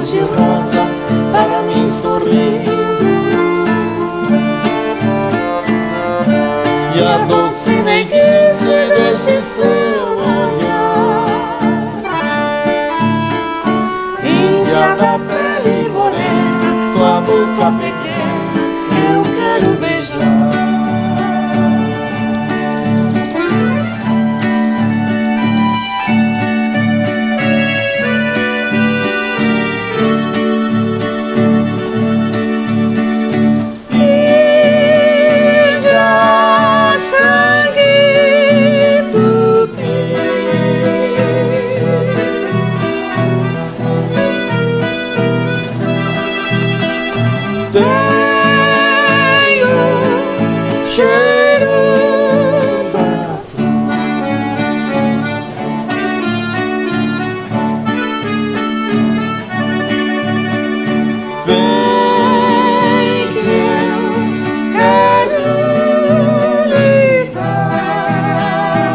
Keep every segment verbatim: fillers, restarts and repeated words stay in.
cor-de-rosa para mim sorrindo, e a doce meiguice deste seu olhar, índia da pele morena, sua boca pequena eu quero beijar. Tenho cheiro da flor, vem que eu quero lhe dar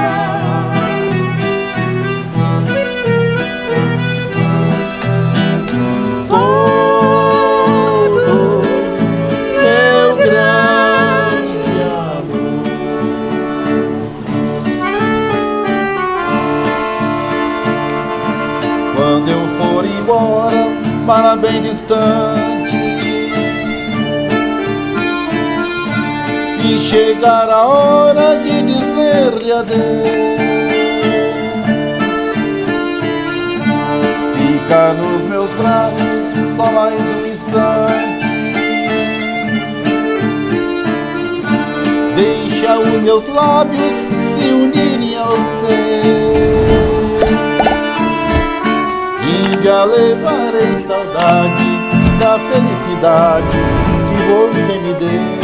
quando eu for embora para bem distante e chegar a hora de dizer-lhe adeus, fica nos meus braços só mais um instante, deixa os meus lábios se unirem aos seus, já levarei saudade da felicidade que você me deu.